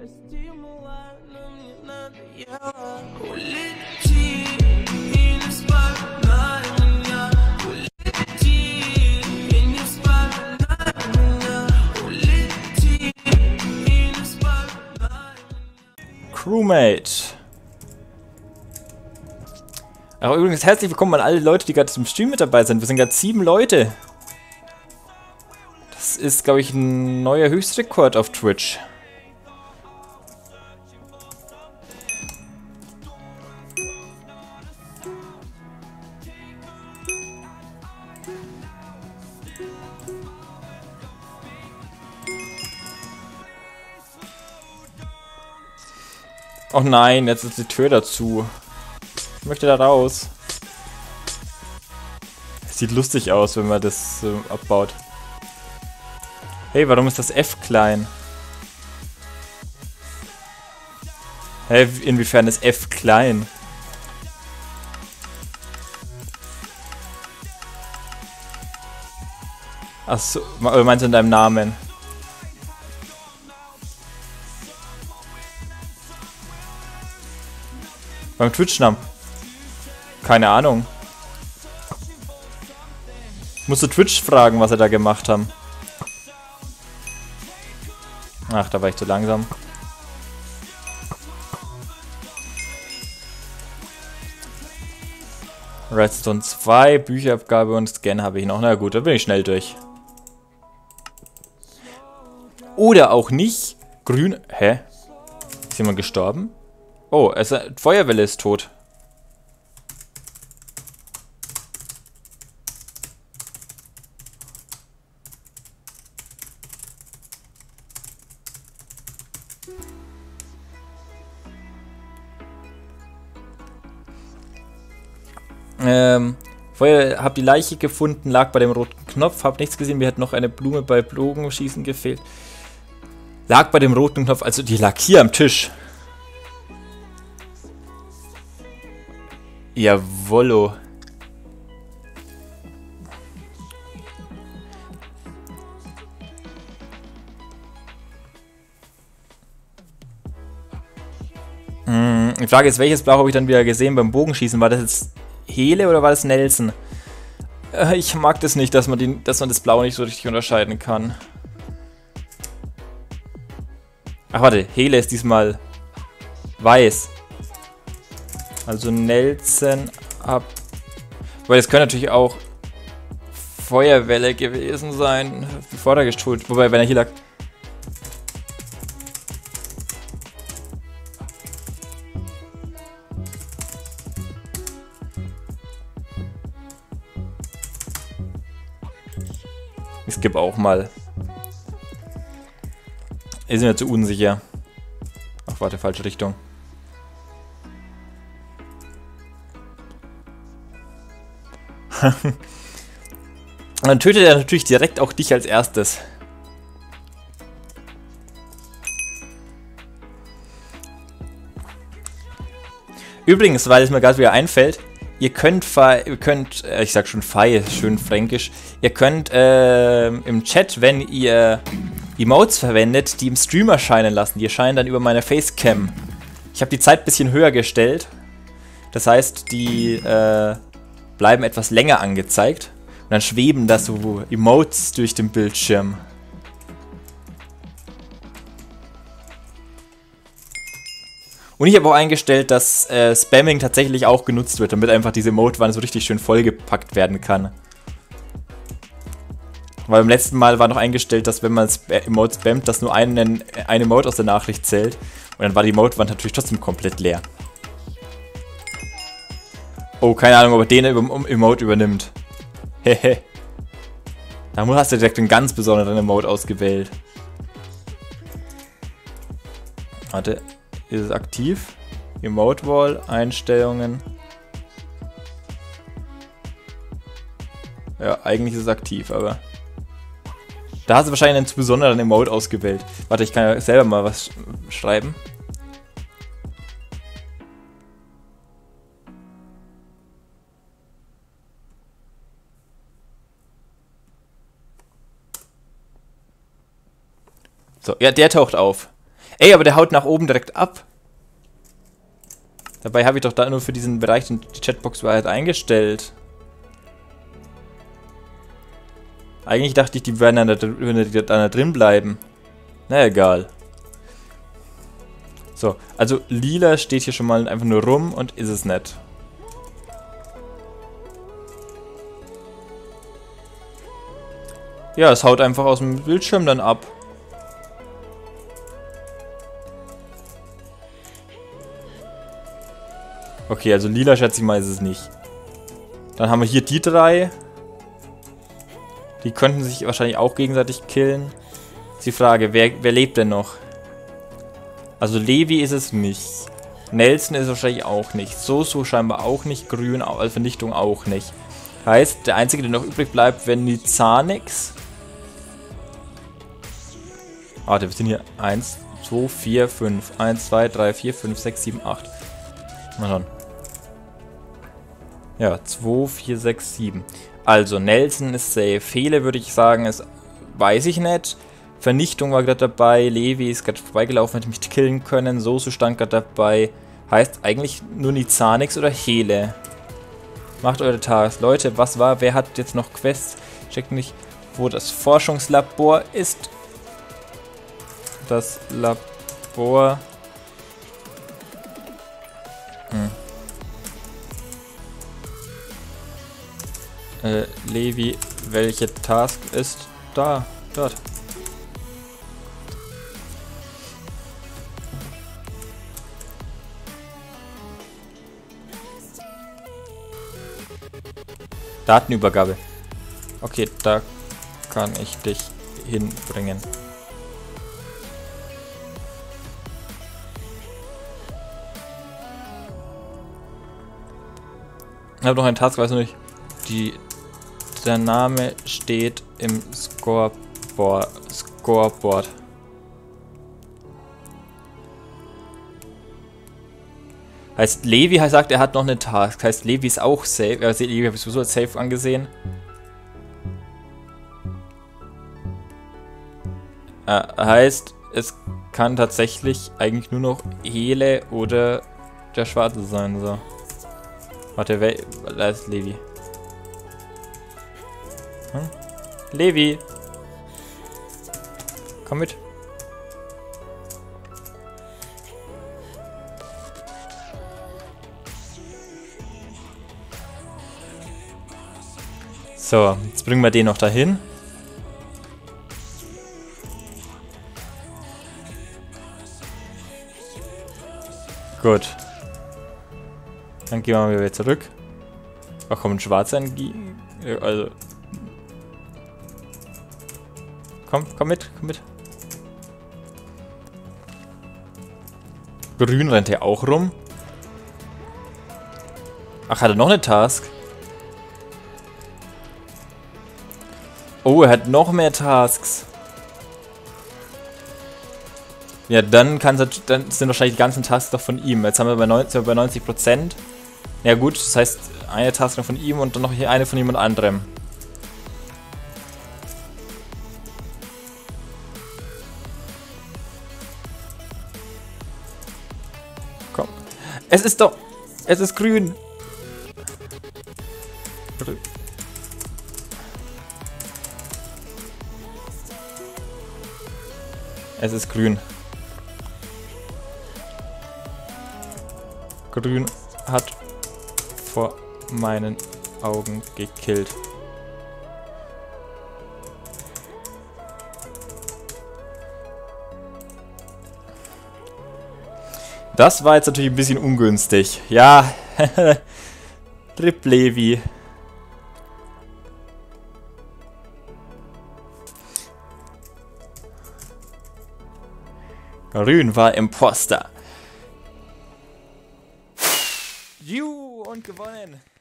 Crewmate. Aber übrigens herzlich willkommen an alle Leute, die gerade zum Stream mit dabei sind. Wir sind gerade 7 Leute. Das ist, glaube ich, ein neuer Höchstrekord auf Twitch. Oh nein, jetzt ist die Tür dazu. Ich möchte da raus. Sieht lustig aus, wenn man das abbaut. Hey, warum ist das F klein? Hä, inwiefern ist F klein? Achso, meinst du in deinem Namen? Beim Twitch-Namen? Keine Ahnung. Musst du Twitch fragen, was sie da gemacht haben. Ach, da war ich zu langsam. Redstone 2, Bücherabgabe und Scan habe ich noch. Na gut, da bin ich schnell durch. Oder auch nicht. Grün. Hä? Ist jemand gestorben? Oh, Feuerwelle ist tot. Feuer, hab die Leiche gefunden, lag bei dem roten Knopf, hab nichts gesehen, mir hat noch eine Blume bei Bogenschießen gefehlt. Lag bei dem roten Knopf, also die lag hier am Tisch. Jawollo. Die Frage ist, welches Blau habe ich dann wieder gesehen beim Bogenschießen? War das jetzt Hele oder war das Nelson? Ich mag das nicht, dass man das Blau nicht so richtig unterscheiden kann. Ach warte, Hele ist diesmal weiß. Also Nelson ab. Weil das könnte natürlich auch Feuerwelle gewesen sein. Bevor er gestohlen. Wobei, wenn er hier lag. Ich skippe auch mal. Ist mir zu unsicher. Ach, warte, falsche Richtung. Dann tötet er natürlich direkt auch dich als erstes. Übrigens, weil es mir gerade wieder einfällt, ihr könnt, ich sag schon Fei, schön fränkisch, ihr könnt im Chat, wenn ihr Emotes verwendet, die im Stream erscheinen lassen. Die erscheinen dann über meine Facecam. Ich habe die Zeit ein bisschen höher gestellt. Das heißt, die bleiben etwas länger angezeigt. Und dann schweben da so Emotes durch den Bildschirm. Und ich habe auch eingestellt, dass Spamming tatsächlich auch genutzt wird, damit einfach diese Emote-Wanne so richtig schön vollgepackt werden kann. Weil beim letzten Mal war noch eingestellt, dass wenn man Emote spammt, dass nur eine Emote aus der Nachricht zählt. Und dann war die Emote-Wand natürlich trotzdem komplett leer. Oh, keine Ahnung, ob er den Emote übernimmt. Hehe. Da hast du direkt einen ganz besonderen Emote ausgewählt. Warte, ist es aktiv? Emote Wall, Einstellungen. Ja, eigentlich ist es aktiv, aber... Da hast du wahrscheinlich einen zu besonderen Emote ausgewählt. Warte, ich kann ja selber mal was schreiben. So, ja, der taucht auf. Ey, aber der haut nach oben direkt ab. Dabei habe ich doch da nur für diesen Bereich die Chatbox-Wahrheit eingestellt. Eigentlich dachte ich, die würden da drin bleiben. Na egal. So, also lila steht hier schon mal einfach nur rum und ist es nicht. Ja, es haut einfach aus dem Bildschirm dann ab. Okay, also lila schätze ich mal ist es nicht. Dann haben wir hier die drei. Die könnten sich wahrscheinlich auch gegenseitig killen. Ist die Frage, wer lebt denn noch? Also Levi ist es nicht. Nelson ist es wahrscheinlich auch nicht. Soso scheinbar auch nicht. Grün, also Vernichtung auch nicht. Heißt, der einzige, der noch übrig bleibt, wäre Nizanix. Warte, wir sind hier 1, 2, 4, 5. 1, 2, 3, 4, 5, 6, 7, 8. Mal schauen. Ja, 2, 4, 6, 7. Also, Nelson ist safe. Hele würde ich sagen, ist, weiß ich nicht. Vernichtung war gerade dabei. Levi ist gerade vorbeigelaufen, hätte mich killen können. Soso stand gerade dabei. Heißt eigentlich nur Nizanix oder Hele. Macht eure Tasks. Leute, was war? Wer hat jetzt noch Quests? Checkt nicht, wo das Forschungslabor ist. Das Labor. Levi, welche Task ist da? Dort. Datenübergabe. Okay, da kann ich dich hinbringen. Ich habe noch einen Task, weiß noch nicht. Der Name steht im Scoreboard. Heißt, Levi sagt, er hat noch eine Task. Heißt, Levi ist auch safe. Also, Levi habe ich sowieso als safe angesehen. Heißt, es kann tatsächlich eigentlich nur noch Hele oder der Schwarze sein. So. Warte, da ist Levi. Levi! Komm mit. So, jetzt bringen wir den noch dahin. Gut. Dann gehen wir mal wieder zurück. Ach komm, ein schwarzer entgegen. Also. Komm mit. Grün rennt hier auch rum. Ach, hat er noch eine Task? Oh, er hat noch mehr Tasks. Ja, dann sind wahrscheinlich die ganzen Tasks doch von ihm. Jetzt haben wir bei 90%. Ja gut, das heißt, eine Task noch von ihm und dann noch hier eine von jemand anderem. Komm. Es ist grün. Es ist grün. Grün hat vor meinen Augen gekillt. Das war jetzt natürlich ein bisschen ungünstig. Ja, Rip Levi. Grün war Imposter. Und gewonnen.